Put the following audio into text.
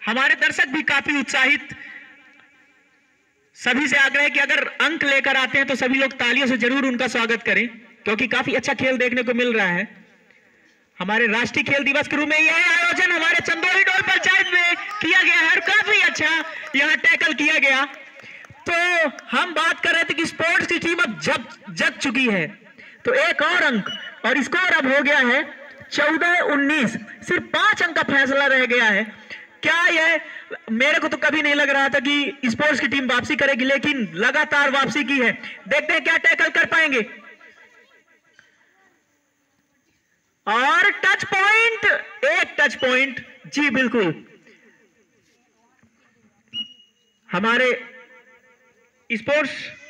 हमारे दर्शक भी काफी उत्साहित। सभी से आग्रह है कि अगर अंक लेकर आते हैं तो सभी लोग तालियों से जरूर उनका स्वागत करें, क्योंकि काफी अच्छा खेल देखने को मिल रहा है। हमारे राष्ट्रीय खेल दिवस के रूप में यह आयोजन हमारे चंदोली डोल पंचायत में किया गया है और काफी अच्छा यहां टैकल किया गया। तो हम बात कर रहे थे कि स्पोर्ट्स की टीम अब जग चुकी है, तो एक और अंक और स्कोर अब हो गया है 14-19। सिर्फ 5 अंक का फैसला रह गया है। क्या यह, मेरे को तो कभी नहीं लग रहा था कि स्पोर्ट्स की टीम वापसी करेगी, लेकिन लगातार वापसी की है। देखते हैं क्या टैकल कर पाएंगे। और टच पॉइंट, एक टच पॉइंट, जी बिल्कुल। हमारे स्पोर्ट्स